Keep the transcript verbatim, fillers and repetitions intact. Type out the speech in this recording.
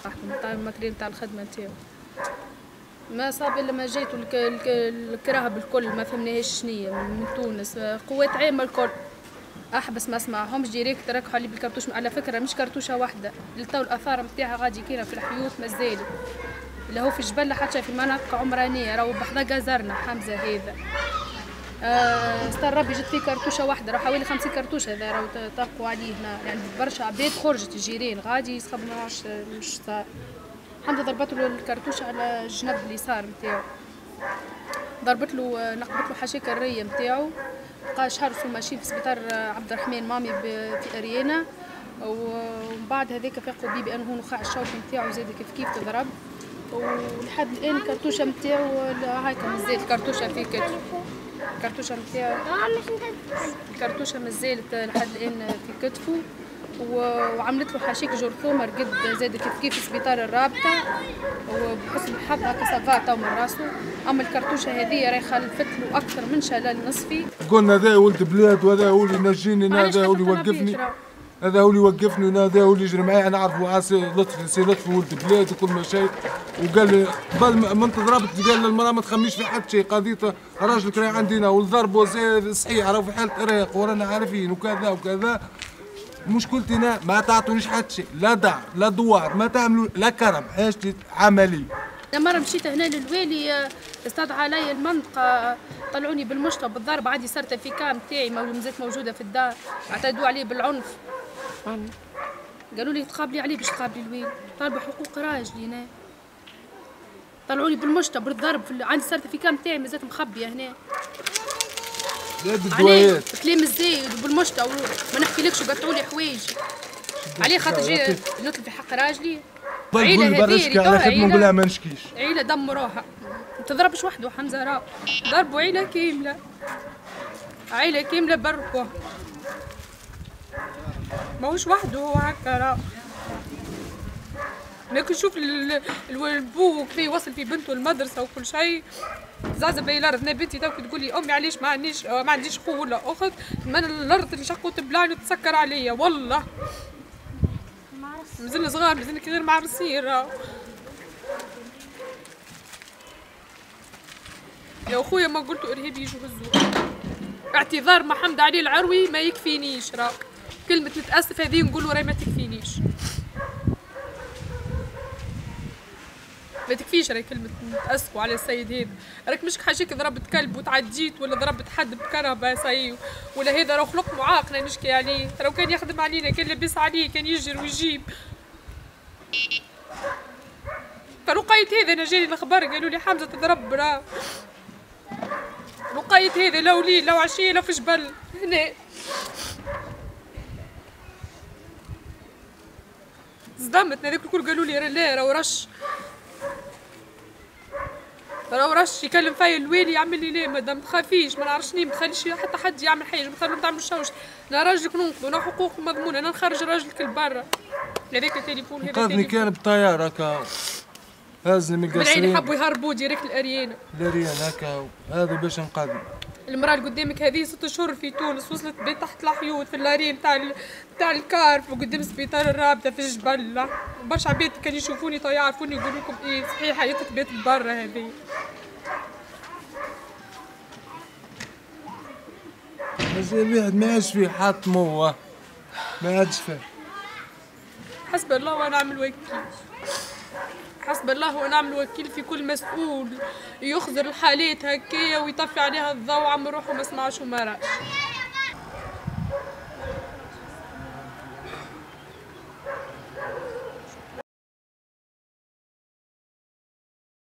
نتاع الماتريال نتاع الخدمه نتاعو. ما صاب الا ما جيتو الكراهه بالكل ما فهمناهاش شنيا من تونس قوات عامه الكل احبس ما اسمعهمش ديريكت ركحوا لي بالكرتوش. على فكره مش كرتوشه واحده للتو الاثار نتاعها غادي كاينه في الحيوط مازال اللي هو في جبل حتى في مناطق عمرانيه راهو بحذا جزرنا حمزه هذا آه ستار ربي جت فيه كرتوشه واحده راه حوالي خمسين كرتوشه هذا راهو طبقوا عليه هنا يعني برشا عباد خرجت الجيران غادي يسخب مش صار. حمزه ضربت له الكرتوشه على الجنب اليسار نتاعو ضربت له نقبت له حاشيه الريه نتاعو بقى شهر ماشي في سبيطار عبد الرحمن مامي في اريانا ومن بعد هذاك فاقوا بيه بانه هو نخاع الشوكي نتاعو زاد كيف كيف تضرب ولحد الان الكرتوشه نتاعو هاكا مازال الكرتوشه في كتفه الكرتوشه نتاعو الكرتوشه مازالت لحد الان في كتفه وعملت له حاشيك جرثومه رقد زاد كيف كيف في سبيطار الرابطه وبحسن الحظ هكا سافا تو من راسو. اما الكرتوشه هذه راهي خلفت له اكثر من شلل نصفي. قلنا هذا ولد بلاد وهذا هو اللي ينجيني هذا هو اللي يوقفني هذا هو اللي يوقفني هذا هو اللي يجري معي. انا عارف عاسي لطفي سي لطفي ولد بلاد وكل ما شيء وقال لي قبل ما انت ضربت قال للمراه ما تخميش في حد شيء قضيته راجلك راهي عندنا والضرب صحيح راهو في حاله ارهاق ورانا عارفين وكذا وكذا. مشكلتي انا ما تعطونيش حتى شيء لا دعم لا دوار ما تعملوا لا كرم حاجتي عمليه. مرة مشيت هنا للوالي استدعى علي المنطقة طلعوني بالمشطة بالضرب عادي سيرتيفيكا نتاعي مازالت موجودة في الدار اعتدوا عليه بالعنف. قالوا لي تقابلي عليه باش تقابلي الوالي طالبة حقوق راجلي هنا طلعوني بالمشطة بالضرب عندي سيرتيفيكا نتاعي مازالت مخبية هنا. عليه كلام الزايد وبالمشطة وما نحكيلكش وقطعوا لي حوايجي عليه خاطر جاي نطلب في حق راجلي. عيلة هذه على خدمة نقولها ما نشكيش. عيلة دم روحها ما تضربش وحده حمزة راه ضربوا عيلة كاملة عيلة كاملة بركوه ماهوش وحده هو هكا راه. لكن شوف البو كيف يوصل في بنته المدرسة وكل شيء زعزع بي الارض. انا بنتي توك تقول لي امي علاش ما عنديش ما عنديش خو ولا اخت من الارض اللي شقوا تبلعني وتسكر عليا والله مازلنا صغار مازلنا غير معرسين راه. يا اخويا ما قلتوا ارهابي يجوا هزوه اعتذار محمد علي العروي ما يكفينيش راه كلمة نتأسف هذه نقولوا راهي ما تكفينيش ما تكفيش راهي كلمة نتأسفوا على السيد هذا. راك مش حاجيك ضربت كلب وتعديت ولا ضربت حد بكرهبة سي ولا هذا راه خلق معاق نشكي عليه راه كان يخدم علينا كان لاباس عليه كان يجر ويجيب. فلقيت هذا انا جاني الاخبار قالوا لي حمزة تضرب راه لقيت هذا لو ليل لو عشية لو في جبل هنا صدمت هذاك الكل قالوا لي لا راهو رش راهو رش يكلم فيا الوالي يعمل لي لا مدام تخافيش ما نعرفش ما تخليش حتى حد يعمل حاجه ما تخليهم تعملوا الشوش انا راجلك ننقذ انا حقوق مضمونه انا نخرج راجلك لبرا. هذاك التليفون هذا نقذني كان بطياره هكا هزني من القصرين بالعين حبوا يهربوا ديريكت الاريانا الاريان هكا هذا باش نقذني. المراه اللي قدامك هذه ست شهور في تونس وصلت بيت تحت الحيوط في اللارين تاع تاع الكارف وقدام سبيطار الرابطه في الجبل برشا عباد كانوا يشوفوني تو يعرفوني يقولوا لكم ايه صحيح حياتك بيت برا هذه. مازال الواحد ما عادش فيه حاط موه ما عادش فيه. حسب الله ونعم الوكيل حسب الله ونعم الوكيل في كل مسؤول يخزر الحالات هكايا ويطفي عليها الضوء عم روحه ما سمعش وما راش.